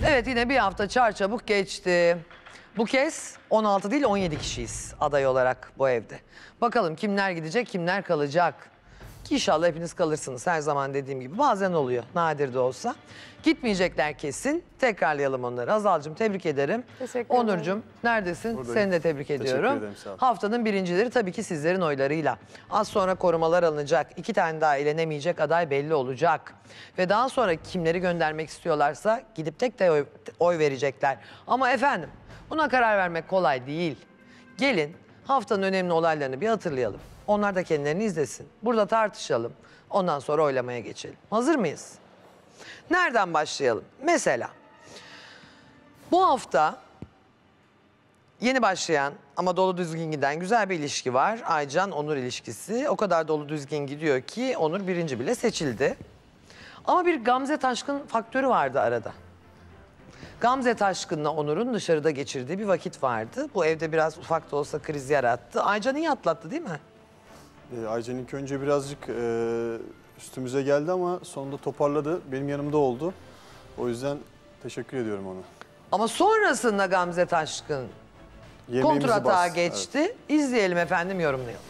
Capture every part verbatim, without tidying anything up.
Evet, yine bir hafta çarçabuk geçti. Bu kez on altı değil on yedi kişiyiz aday olarak bu evde. Bakalım kimler gidecek, kimler kalacak. Ki İnşallah hepiniz kalırsınız, her zaman dediğim gibi. Bazen oluyor, nadir de olsa. Gitmeyecekler kesin. Tekrarlayalım onları. Hazal'cığım tebrik ederim. Teşekkür ederim. Onurcuğum neredesin? Buradayım. Seni de tebrik ediyorum. ederim, sağ ol. Haftanın birincileri tabii ki sizlerin oylarıyla. Az sonra korumalar alınacak. İki tane daha eğlenemeyecek aday belli olacak. Ve daha sonra kimleri göndermek istiyorlarsa gidip tek de oy, oy verecekler. Ama efendim buna karar vermek kolay değil. Gelin haftanın önemli olaylarını bir hatırlayalım. Onlar da kendilerini izlesin. Burada tartışalım. Ondan sonra oylamaya geçelim. Hazır mıyız? Nereden başlayalım? Mesela bu hafta yeni başlayan ama dolu düzgün giden güzel bir ilişki var. Aycan-Onur ilişkisi. O kadar dolu düzgün gidiyor ki Onur birinci bile seçildi. Ama bir Gamze Taşkın faktörü vardı arada. Gamze Taşkın'la Onur'un dışarıda geçirdiği bir vakit vardı. Bu evde biraz ufak da olsa kriz yarattı. Aycan iyi atlattı değil mi? Ee, Aycan ilk önce birazcık e, üstümüze geldi ama sonunda toparladı. Benim yanımda oldu. O yüzden teşekkür ediyorum ona. Ama sonrasında Gamze Taşkın Yemeğimizi kontratağa bas. geçti. Evet. İzleyelim efendim, yorumlayalım.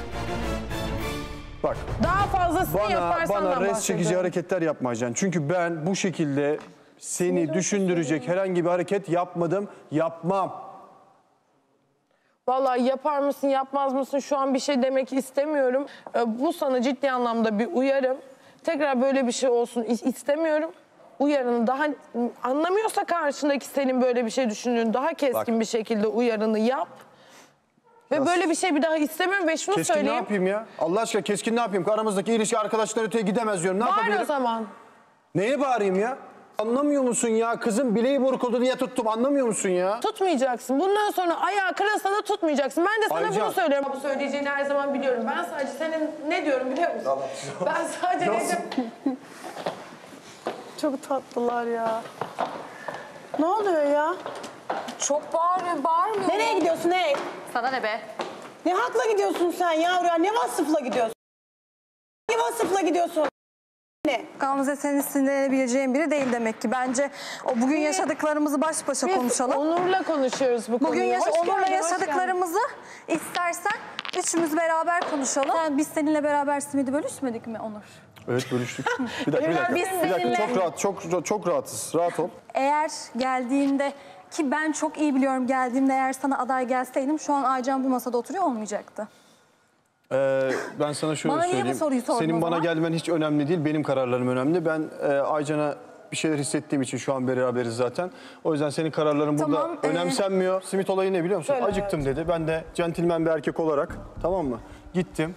Bak Daha fazlasını bana, yaparsan bana ben res çekici bahsediyorum. hareketler yapma Aycan. Çünkü ben bu şekilde seni düşündürecek herhangi bir hareket yapmadım, yapmam. Vallahi yapar mısın yapmaz mısın şu an bir şey demek istemiyorum. Ee, Bu sana ciddi anlamda bir uyarım. Tekrar böyle bir şey olsun is- istemiyorum. Uyarını daha anlamıyorsa karşındaki senin böyle bir şey düşündüğünü daha keskin Bak. bir şekilde uyarını yap. Ve böyle bir şey bir daha istemiyorum ve şunu Keskin ne söyleyeyim. yapayım ya? Allah aşkına keskin ne yapayım? Aramızdaki ilişki arkadaşlar öteye gidemez diyorum. Ne Bağır yapabilirim? o zaman. Neye bağırayım ya? Anlamıyor musun ya? Kızım bileği burkuldu diye tuttum. Anlamıyor musun ya? Tutmayacaksın. Bundan sonra ayağı kırılsa da tutmayacaksın. Ben de sana Aycan. bunu söylüyorum. Bu söyleyeceğini her zaman biliyorum. Ben sadece senin ne diyorum biliyor musun? Ben sadece ne diyorum? Çok tatlılar ya. Ne oluyor ya? Çok bağırıyor, bağırmıyor. Nereye gidiyorsun ey? Sana ne be? Ne hakla gidiyorsun sen yavru ya? Ne vasıfla gidiyorsun? Ne vasıfla gidiyorsun? Ne? Gamze senin sinirlenebileceğin biri değil demek ki. Bence o bugün yaşadıklarımızı baş başa Biz konuşalım. Onur'la konuşuyoruz bu konuyu. Bugün yaşa Hoş Onur'la geldin, hoş yaşadıklarımızı istersen üçümüz beraber konuşalım. Sen, biz seninle beraber simidi bölüşmedik mi Onur? Evet bölüştük. Bir dakika, bir dakika. Biz Bir dakika, seninle- çok rahat, çok çok rahatız. Rahat ol. Eğer geldiğinde, ki ben çok iyi biliyorum, geldiğimde eğer sana aday gelseydim şu an Aycan bu masada oturuyor olmayacaktı. Ee, ben sana şöyle Bana niye bu söyleyeyim. soruyu sordun Senin o bana zaman? gelmen hiç önemli değil. Benim kararlarım önemli. Ben e, Aycan'a bir şeyler hissettiğim için şu an beraberiz zaten. O yüzden senin kararların Tamam, burada ee, önemsenmiyor. Simit olayı ne biliyor musun? Söyle Acıktım dedi. Ben de centilmen bir erkek olarak, tamam mı? Gittim.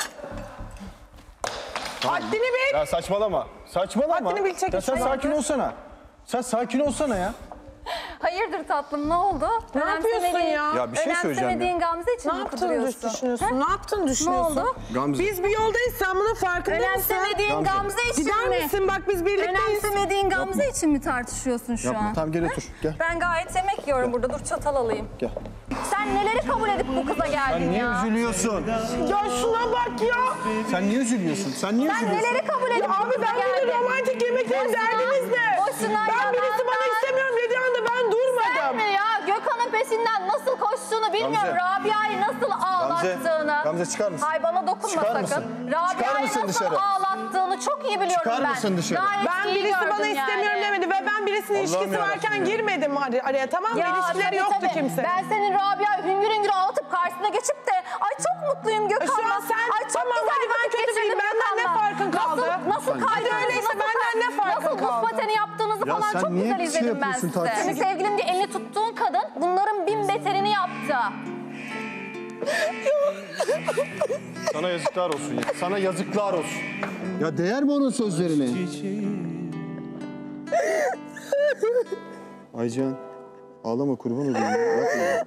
Haddini bil. Ya saçmalama. Saçmalama. Haddini bil, çekil Ya sen şuradan. sakin olsana. Sen sakin olsana ya. Hayırdır tatlım, ne oldu? Ne yapıyorsun ya? Ya bir şey söyleyeceğim Önemsemediğin ya. Gamze için Ne mi yaptığını kudurıyorsun? düşünüyorsun? He? Ne yaptığını Ne düşünüyorsun? oldu? Gamze. Biz bir yoldayız, sen bunun farkında mısın? Önemsemediğin Gamze. Gamze için Gider mi? misin? Bak biz birlikteyiz. Önemsemediğin Gamze için mi tartışıyorsun şu Yapma. an? Tamam gel otur. Gel. Ben gayet yemek yiyorum burada. Dur çatal alayım. Gel. Sen neleri kabul edip bu kıza geldin Niye ya? üzülüyorsun? Ya şuna bak ya. Sen niye üzülüyorsun? Sen niye Sen üzülüyorsun? neleri kabul edip Ya abi bu kıza ben bir de geldin? romantik yemeklerin Boşuna- derdiniz ne? boşuna Ben birisi bana yalandan- istemiyorum dediği anda ben durmadım. Sen mi ya? Gökhan'ın peşinden nasıl koştuğunu bilmiyorum. Gamze. Rabia'yı nasıl ağlattığını. Gamze çıkar mısın? Hay bana dokunma Çıkar sakın. mısın? Çıkar Rabia'yı mısın nasıl dışarı? ağlattığını çok iyi biliyorum Çıkar ben. mısın dışarı? Gayet Ben iyi birisi bana gördüm istemiyorum yani. demedi ve ben birisinin Allah'ım ilişkisi yarabbim varken ya. girmedim ar- araya, tamam mı? Ya İlişkileri tabii, yoktu tabii. kimse. Ben senin Rabia'yı hüngür hüngür ağlatıp karşısına geçip de ay çok mutluyum Gökhan'la. Şu an sen- ay çok tamam, güzel hadi ben vakit kötü geçirdim biriyim. Benden ne Gökhan'la. farkın kaldı? Nasıl, nasıl Hadi kaydınızı, öyleyse nasıl, benden ne farkın nasıl buz kaldı? pateni yaptığınızı Ya falan sen çok niye güzel bir şey izledim ben yapıyorsun size. tartışma? Senin sevgilin diye elini tuttuğun kadın bunların bin beterini yaptı. Sana yazıklar olsun ya. Sana yazıklar olsun. Ya değer mi onun sözlerine? Aycan, ağlama kurban olayım. ya, Yapma.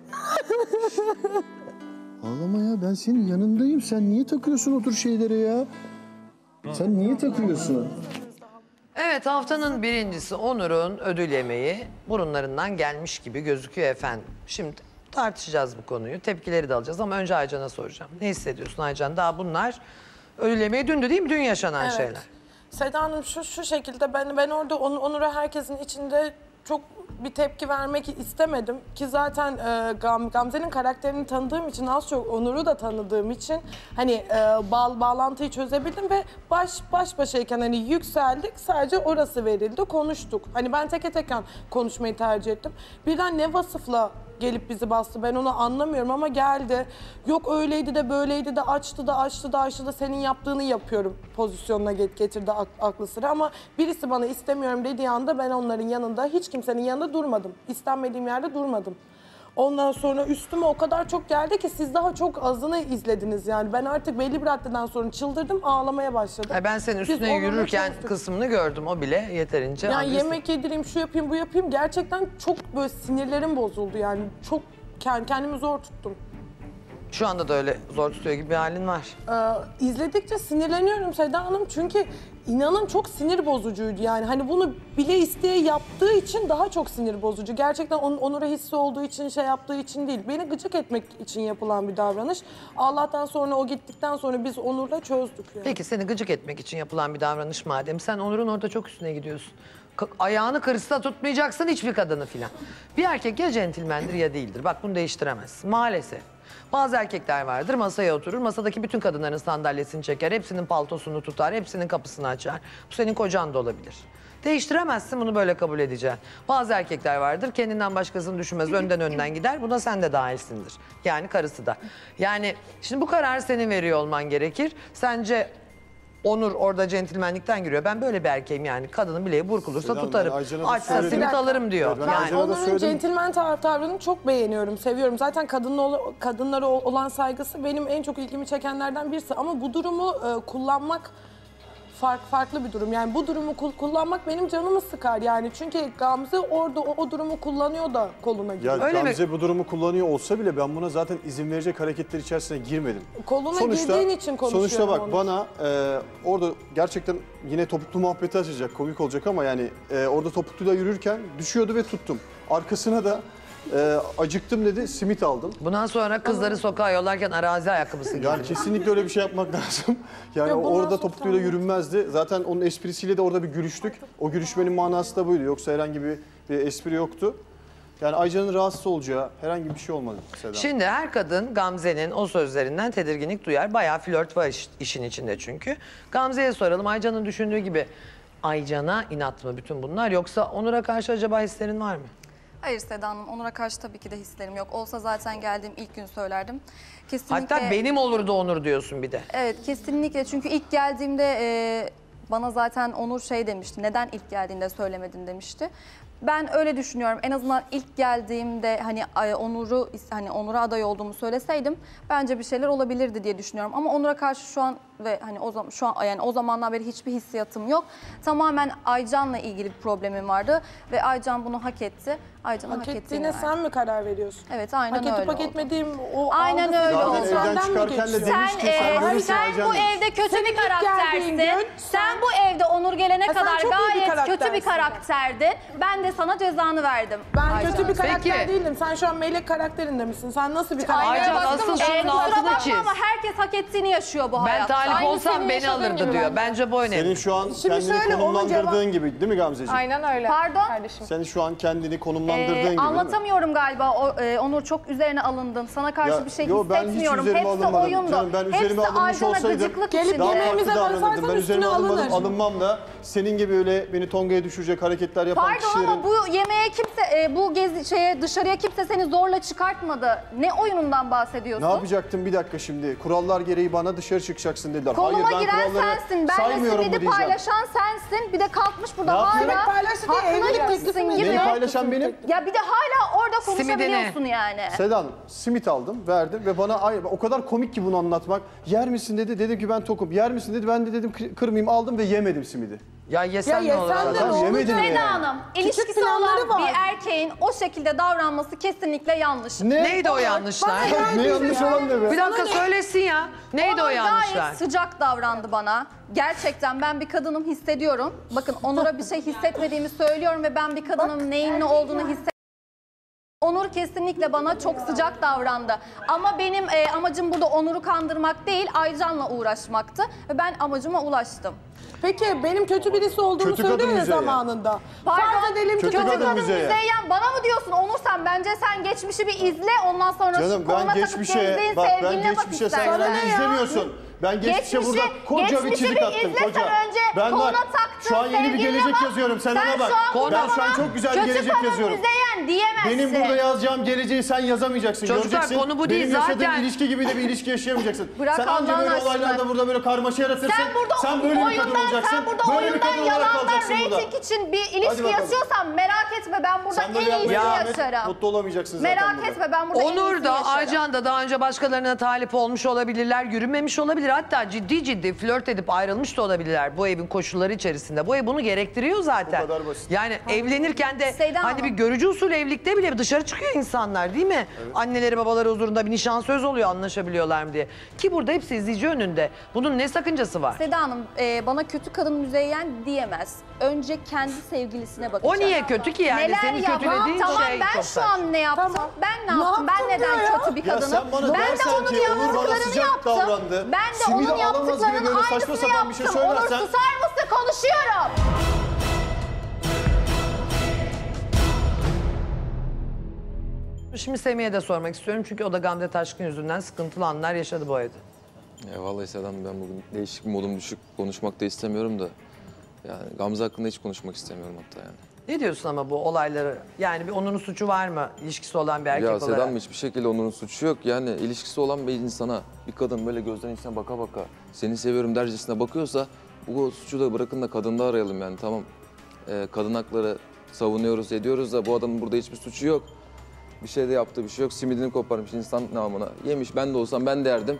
Ağlama ya, ben senin yanındayım. Sen niye takıyorsun o tür şeylere ya? Sen niye takıyorsun? Evet, haftanın birincisi Onur'un ödül yemeği burunlarından gelmiş gibi gözüküyor efendim. Şimdi tartışacağız bu konuyu. Tepkileri de alacağız ama önce Aycan'a soracağım. Ne hissediyorsun Aycan? Daha bunlar ödül yemeği dündü değil mi? Dün yaşanan Evet. şeyler. Seda Hanım şu şu şekilde ben ben orada onu, Onur'a herkesin içinde çok bir tepki vermek istemedim ki zaten e, Gam, Gamze'nin karakterini tanıdığım için, az çok Onur'u da tanıdığım için hani e, bağ, bağlantıyı çözebildim ve baş baş başayken hani yükseldik, sadece orası verildi, konuştuk. Hani ben teke teken konuşmayı tercih ettim. Birden ne vasıfla gelip bizi bastı, ben onu anlamıyorum ama geldi. Yok öyleydi de böyleydi de, açtı da açtı da açtı da, senin yaptığını yapıyorum pozisyonuna getirdi aklı sıra. Ama birisi bana istemiyorum dediği anda ben onların yanında, hiç kimsenin yanında durmadım. İstenmediğim yerde durmadım. Ondan sonra üstüme o kadar çok geldi ki siz daha çok azını izlediniz yani. Ben artık belli bir raddeden sonra çıldırdım, ağlamaya başladım. Ay ben senin Biz üstüne onunla yürürken çalıştık. kısmını gördüm, o bile yeterince. Yani agresif. yemek yedireyim, şu yapayım, bu yapayım. Gerçekten çok böyle sinirlerim bozuldu yani. Çok kendimi zor tuttum. Şu anda da öyle zor tutuyor gibi bir halin var. Ee, izledikçe sinirleniyorum Seda Hanım, çünkü inanın çok sinir bozucuydu yani. Hani bunu bile isteye yaptığı için daha çok sinir bozucu. Gerçekten onun Onur'a hissi olduğu için, şey yaptığı için değil. Beni gıcık etmek için yapılan bir davranış. Allah'tan sonra o gittikten sonra biz Onur'la çözdük yani. Peki seni gıcık etmek için yapılan bir davranış madem, sen Onur'un orada çok üstüne gidiyorsun. K- ayağını kırışsa tutmayacaksın hiçbir kadını filan. Bir erkek ya centilmendir ya değildir. Bak bunu değiştiremezsin maalesef. Bazı erkekler vardır, masaya oturur, masadaki bütün kadınların sandalyesini çeker, hepsinin paltosunu tutar, hepsinin kapısını açar. Bu senin kocan da olabilir. Değiştiremezsin, bunu böyle kabul edeceksin. Bazı erkekler vardır, kendinden başkasını düşünmez, önden önden gider. Buna sen de dahilsindir. Yani karısı da. Yani şimdi bu kararı senin veriyor olman gerekir. Sence Onur orada centilmenlikten giriyor. Ben böyle bir erkeğim yani. Kadının bileği burkulursa Seda Hanım, tutarım. ben Aycan'a da Açsa söyledim. simit alırım diyor. Ben Ben Yani Aycan'a da Onur'un söyledim. centilmen tav- tavrını çok beğeniyorum, seviyorum. Zaten kadınla, kadınlara olan saygısı benim en çok ilgimi çekenlerden birisi. Ama bu durumu e, kullanmak fark, farklı bir durum. Yani bu durumu kul- kullanmak benim canımı sıkar yani. Çünkü Gamze orada o, o durumu kullanıyor da koluna Ya giriyor. Öyle mi? Gamze bu durumu kullanıyor olsa bile ben buna zaten izin verecek hareketler içerisine girmedim. Koluna girdiğin için konuşuyorum Sonuçta bak onu. bana e, orada gerçekten yine topuklu muhabbeti açacak, komik olacak ama yani e, orada topukluyla yürürken düşüyordu ve tuttum. Arkasına da e, acıktım dedi, simit aldım. bundan sonra kızları sokağa yollarken arazi ayakkabısı giyer. Yani kesinlikle öyle bir şey yapmak lazım. Yani Ya bundan orada sonra topukluyla tamam. yürünmezdi. Zaten onun esprisiyle de orada bir gülüştük. O gülüşmenin manası da buydu. Yoksa herhangi bir, bir espri yoktu. Yani Aycan'ın rahatsız olacağı herhangi bir şey olmadı Seda. Şimdi her kadın Gamze'nin o sözlerinden tedirginlik duyar. Bayağı flört var iş- işin içinde çünkü. Gamze'ye soralım, Aycan'ın düşündüğü gibi Aycan'a inat mı bütün bunlar, yoksa Onur'a karşı acaba hislerin var mı? Hayır Seda Hanım, Onur'a karşı tabii ki de hislerim yok. Olsa zaten geldiğim ilk gün söylerdim. Kesinlikle. Hatta benim olurdu Onur diyorsun bir de. Evet, kesinlikle. Çünkü ilk geldiğimde e, bana zaten Onur şey demişti. Neden ilk geldiğinde söylemedin demişti. Ben öyle düşünüyorum. En azından ilk geldiğimde hani ay, Onur'u hani Onur'a aday olduğumu söyleseydim bence bir şeyler olabilirdi diye düşünüyorum. Ama Onur'a karşı şu an ve hani o zaman şu an yani o zamandan beri hiçbir hissiyatım yok. Tamamen Aycan'la ilgili bir problemim vardı ve Aycan bunu hak etti. Aycan'ın hak, Hak ettiğini ettiğine verdi. sen mi karar veriyorsun? Evet, aynen Hak öyle edip hak oldu. etmediğim o Aynen algısı öyle Zaten oldu. evden senden mi çıkarken de geçiyor? demiş Sen, ki e, sen böylesin sen Aycan bu demiş. evde kötü Senin bir ilk geldiğin karaktersin. gün Sen bu evde Onur gelene sen kadar çok iyi bir gayet kötü bir karaktersin. karakterdin. Ben de sana cezanı verdim. Ben Aycan. kötü bir karakter Peki. değildim. Sen şu an melek karakterinde misin? Sen nasıl bir Aynen karakter? Aycan, baktım. asıl Ee, şunun kusura altını bakma çiz. ama herkes hak ettiğini yaşıyor bu Ben hayatta. talip Aynı olsam senin beni yaşadığın alırdı gibi diyor. ben de. Bence bu önemli. Senin şu an Şimdi kendini şöyle, ona konumlandırdığın cevap- gibi değil mi Gamzeciğim? Aynen öyle. Pardon? Kardeşim. Senin şu an kendini konumlandırdığın Ee, gibi değil mi? anlatamıyorum galiba. O, e, Onur çok üzerine alındın. Sana karşı Ya, bir şey yo, ben hiç hissetmiyorum. üzerime Hepsi alınmadım. oyundu. Canım, ben üzerime Hepsi alınmış Aycan'a olsaydım gıcıklık Gelip için. daha yemeğimize farklı davranırdım. basarsan Ben üzerime üstüne alınmadım, alınır. alınmam da senin gibi öyle beni tongaya düşürecek hareketler yapan Pardon kişilerin... ama bu yemeğe kimse, e, bu gezi şeye dışarıya kimse seni zorla çıkartmadı. Ne oyunundan bahsediyorsun? Ne yapacaktım bir dakika şimdi? Kurallar gereği bana dışarı çıkacaksın dediler. Konuma Hayır ben giren kuralları sensin. Benle saymıyorum mu simidi diyeceğim. paylaşan sensin. Bir de kalkmış burada Ne hala yapıyorum? Paylaştı diye hakkına evlilik girmişsin teklifi mi? gibi. Neyi paylaşan benim? Ya bir de hala orada Simidi ne? konuşabiliyorsun yani. Seda Hanım, simit aldım, verdim ve bana ay, o kadar komik ki bunu anlatmak. Yer misin dedi, dedim ki ben tokum. Yer misin dedi, ben de dedim kır- kırmayayım, aldım ve yemedim simidi. Ya yesen Ya ne olur? yesen Allah de Tamam, ne olur? yemedim Seda yani. Hanım, ilişkisi planları olan var. bir erkeğin o şekilde davranması kesinlikle yanlış. Ne? Neydi o yanlışlar? Ne yanlış olan ne be? Bir dakika söylesin ya. Neydi o Onur yanlışlar? gayet sıcak davrandı bana. Gerçekten ben bir kadınım, hissediyorum. Bakın Onur'a bir şey hissetmediğimi söylüyorum ve ben bir kadının neyin ne olduğunu hissediyorum. Onur kesinlikle bana çok sıcak davrandı. Ama benim e, amacım burada Onur'u kandırmak değil, Aycan'la uğraşmaktı. Ve ben amacıma ulaştım. Peki benim kötü birisi olduğumu Kötü kadın söylüyor ya Müzeyyen. zamanında. Pardon, Farz edelim ki kötü Kötü kadın kadın Müzeyyen. Müzeyyen bana mı diyorsun Onur sen? Bence sen geçmişi bir izle ondan sonra Canım şu koluna ben takıp geçmişe, gezdiğin bak ben sevgiline bak geçmişe sen istersen. ne ya? izlemiyorsun. Ben geçmişe Geçmişi- burada koca bir geçmişi çizik bir attım izle koca. sen önce, Ben koluna bak taktığın şu an yeni bir sevgiline gelecek bak. yazıyorum sen, Sen ona bak. şu an Ben şu an bana çok güzel bir kötü gelecek kadın yazıyorum. Müzeyyen diyemezsin. Benim burada yazacağım geleceği sen yazamayacaksın. Çocuklar, Göreceksin. konu bu değil Benim yaşadığım zaten. ilişki gibi de bir ilişki yaşayamayacaksın. Bırak sen anca Allah'ın böyle aşkına. olaylarda burada böyle karmaşa yaratırsın. Sen burada sen böyle bir kadın oyundan, olacaksın. sen burada böyle bir kadın oyundan, olarak yalandan, kalacaksın burada. reyting için bir ilişki bakalım. yaşıyorsan merak etme ben burada Sen böyle en iyisini yapmaya devam et, yaşarım. mutlu olamayacaksın zaten Merak burada. etme ben burada en iyisini Onur da yaşarım. Aycan da daha önce başkalarına talip olmuş olabilirler, yürünmemiş olabilir. Hatta ciddi ciddi flört edip ayrılmış da olabilirler bu evin koşulları içerisinde. Bu ev bunu gerektiriyor zaten. Bu kadar basit. Yani evlenirken de Seyda hani Hanım. bir görücü usulü evlilikte bile dışarı çıkıyor insanlar değil mi? Anneleri babaları huzurunda bir nişan söz oluyor anlaşabiliyorlar mı diye. Ki burada hepsi izleyici önünde. Bunun ne sakıncası var? Seda Hanım e, bana kötü kadın Müzeyyen diyemez. Önce kendi sevgilisine bakacak. O niye kötü ki yani? Neler Senin yaptım? kötülediğin Tamam şey ben çok şu saçma. an ne yaptım? Tamam. Ben ne Ne yaptım? Ben yaptın neden diyor ya? kötü bir Ya kadınım? sen bana ben de dersen onun ki Onur bana yaptıklarını sıcak yaptım. davrandı. Ben de simidi onun alamaz gibi yaptıklarının böyle saçma aynısını sapan bir şey yaptım. Onur söylersen. susar mısın? Konuşuyorum. Şimdi Semih'e de sormak istiyorum çünkü o da Gamze Taşkın yüzünden sıkıntılı anlar yaşadı bu evde. Ya vallahi Sedam ben bugün değişik modum düşük konuşmak da istemiyorum da yani Gamze hakkında hiç konuşmak istemiyorum hatta yani. Ne diyorsun ama bu olayları? Yani bir Onur'un suçu var mı ilişkisi olan bir erkek Ya olarak? Sedam hiçbir şekilde Onur'un suçu yok yani ilişkisi olan bir insana bir kadın böyle gözden içine baka baka seni seviyorum dercesine bakıyorsa bu suçu da bırakın da kadında arayalım yani tamam. Ee, kadın hakları savunuyoruz ediyoruz da bu adamın burada hiçbir suçu yok. Bir şey de yaptığı bir şey yok. Simidini koparmış insan namına. Yemiş ben de olsam ben de yerdim.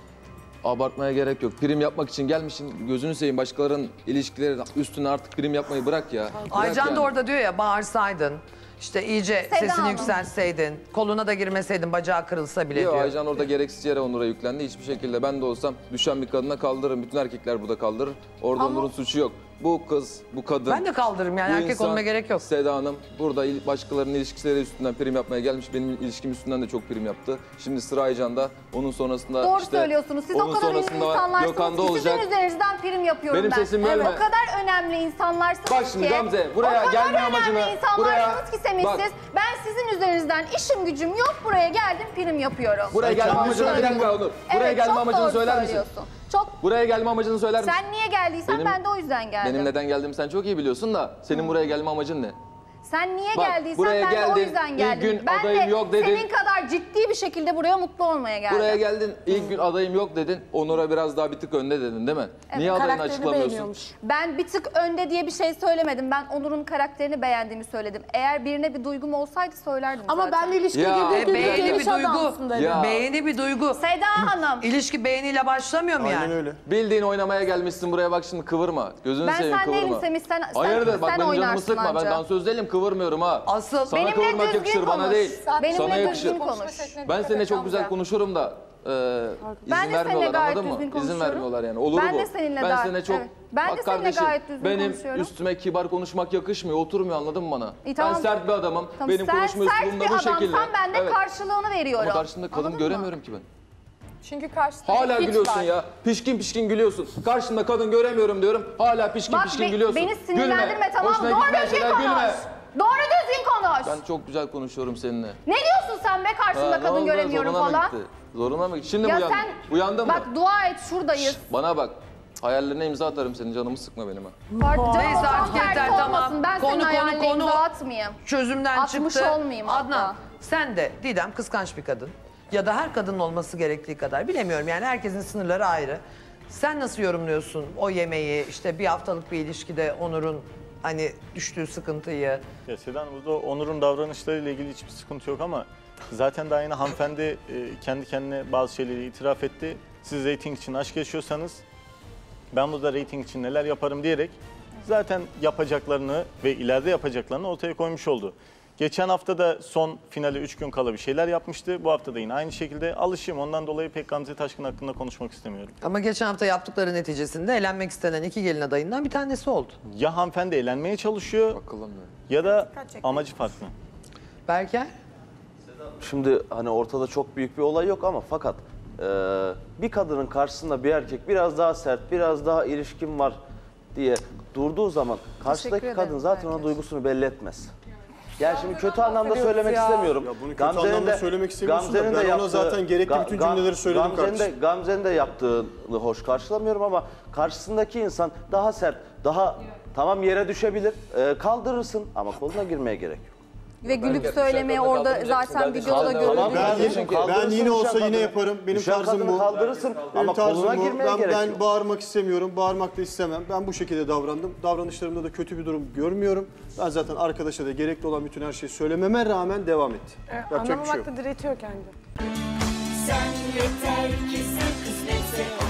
Abartmaya gerek yok. Prim yapmak için gelmişsin. Gözünü seveyim başkalarının ilişkileri üstüne artık prim yapmayı bırak ya. Bırak Aycan yani. da orada diyor ya bağırsaydın, işte iyice Seda sesini Hanım. yükseltseydin, koluna da girmeseydin bacağı kırılsa bile Yok diyor. Aycan orada gereksiz yere Onur'a yüklendi. Hiçbir şekilde ben de olsam düşen bir kadına kaldırırım. Bütün erkekler burada kaldırır. Orada Onur'un suçu yok. Bu kız, bu kadın. Ben de kaldırırım yani bu erkek insan, olmaya gerek yok. Seda Hanım burada il- başkalarının ilişkileri üstünden prim yapmaya gelmiş. Benim ilişkim üstünden de çok prim yaptı. Şimdi sıra Aycan'da. Onun sonrasında Doğru işte... söylüyorsunuz. Siz o onun kadar ünlü sonrasında insanlarsınız Gökhan'da ki olacak. sizin üzerinizden prim yapıyorum Benim ben. sesim bölme. O kadar önemli insanlarsınız Bak şimdi ki. Gamze, buraya o gelme kadar amacını- önemli insanlarsınız buraya- ki Semih bak. siz. Ben sizin üzerinizden işim gücüm yok. Buraya geldim prim yapıyorum. Buraya gelme Çok amacını bir güzel. dakika Onur. Buraya Evet, gelme çok amacını doğru söyler misin? söylüyorsun. Çok. Buraya gelme amacını söyler misin? Sen niye geldiysen Benim- ben de o yüzden geldim. Benim neden geldiğimi sen çok iyi biliyorsun da senin buraya gelme amacın ne? Sen niye Bak, geldiysen buraya ben de o geldin, yüzden ilk geldim. gün ben adayım de yok dedin. senin kadar ciddi bir şekilde buraya mutlu olmaya geldim. Buraya geldin, ilk gün adayım yok dedin. Onur'a biraz daha bir tık önde dedin değil mi? Niye adayını Karakterini açıklamıyorsun? beğeniyormuş. Ben bir tık önde diye bir şey söylemedim. Ben Onur'un karakterini beğendiğimi söyledim. Eğer birine bir duygum olsaydı söylerdim Ama zaten. ben ilişkiye Ya, girdiğim E, gün beğeni geniş bir duygu. adamsın dedim. Ya. Beğeni bir duygu. Seda Hanım. İlişki beğeniyle başlamıyor mu Aynen yani? öyle. Bildiğin oynamaya gelmişsin buraya bak şimdi kıvırma. Gözünü Ben seveyim sen kıvırma. değilim Semih, sen- sen- Hayırdır bak sen benim canımı oynarsın sıkma. Ben anca. dansöz değilim kıvırmıyorum ha. Asıl- Sana Benimle kıvırmak düzgün yakışır bana konuş. değil. Benimle Sana düzgün yakışır. konuş. Ben seninle çok güzel konuşurum da e, izin Ben de seninle vermiyorlar gayet anladın mı? düzgün İzin konuşuyorum. vermiyorlar yani. Olur Ben bu. de seninle ben daha- seninle çok... evet. Ben de Bak seninle kardeşim, gayet düzgün benim konuşuyorum. üstüme kibar konuşmak yakışmıyor. Oturmuyor anladın mı bana? İyi, tamam. Ben sert bir adamım. Tamam, benim sen konuşma sert üslubum da bir bu şekilde. adamsan ben de Evet. karşılığını veriyorum. Ama karşımda kadın Anladın mı? göremiyorum ki ben. Çünkü karşısında Hala hiç gülüyorsun var. ya. Pişkin pişkin gülüyorsun. Karşımda kadın göremiyorum diyorum. Hala pişkin Bak pişkin be- gülüyorsun. beni sinirlendirme Gülme. tamam. Hoşuna Doğru gitmeyen düzgün şeyler konuş. gülme. Doğru düzgün konuş. Ben çok güzel konuşuyorum seninle. Ne diyorsun sen be karşımda Ha, ne kadın oldu? göremiyorum Zoruna mı falan. gitti? Zoruna mı gitti? Şimdi Ya mi uyandın? sen Uyandın mı? bak dua et şuradayız. Bana bak. Hayallerine imza atarım senin canımı sıkma benim ha. Farklı canım Neyse tam artık tersi yeter olmasın. tamam. Ben Konu senin konu hayaline konu imza atmayayım. çözümden Atmış çıktı. olmayayım hatta. Adnan sen de Didem kıskanç bir kadın. Ya da her kadının olması gerektiği kadar. Bilemiyorum yani herkesin sınırları ayrı. Sen nasıl yorumluyorsun o yemeği, işte bir haftalık bir ilişkide Onur'un hani düştüğü sıkıntıyı? Ya Seda Hanım, burada Onur'un davranışlarıyla ilgili hiçbir sıkıntı yok ama zaten daha yine hanımefendi e, kendi kendine bazı şeyleri itiraf etti. Siz reyting için aşk yaşıyorsanız ben burada reyting için neler yaparım diyerek zaten yapacaklarını ve ileride yapacaklarını ortaya koymuş oldu. Geçen hafta da son finale üç gün kala bir şeyler yapmıştı. Bu hafta da yine aynı şekilde alışım. Ondan dolayı pek Gamze Taşkın hakkında konuşmak istemiyorum. Ama geçen hafta yaptıkları neticesinde elenmek istenen iki gelin adayından bir tanesi oldu. Ya hanımefendi eğlenmeye çalışıyor Akıllanmıyorum. ya da amacı farklı. Berker? şimdi hani ortada çok büyük bir olay yok ama fakat e, bir kadının karşısında bir erkek biraz daha sert, biraz daha ilişkin var diye durduğu zaman karşıdaki ederim kadın zaten ona herkes. duygusunu belli etmez. Yani şimdi kötü anlamda söylemek ya. istemiyorum. Ya bunu kötü anlamda söylemek istemiyorsun da Gamze'nin ben de ona zaten gerekli Ga- bütün Ga- cümleleri söyledim Gamze'nin de, kardeşim. Gamze'nin de yaptığını hoş karşılamıyorum ama karşısındaki insan daha sert, daha tamam yere düşebilir, e, kaldırırsın ama koluna girmeye gerek yok. Ve gülüp söylemeye orada zaten videoda Tamam, görüldüğü Ben, gibi. yine, ben yine olsa yine yaparım. Benim Düşen tarzım kadını bu. kaldırırsın Benim ama tarzım koluna bu. girmeye Ben, gerek ben yok. bağırmak istemiyorum. Bağırmak da istemem. Ben bu şekilde davrandım. Davranışlarımda da kötü bir durum görmüyorum. Ben zaten arkadaşa da gerekli olan bütün her şeyi söylememe rağmen devam etti. Yapacak bir şey yok. Anlamamakta diretiyor kendini. Sen yeter ki sen kısmetse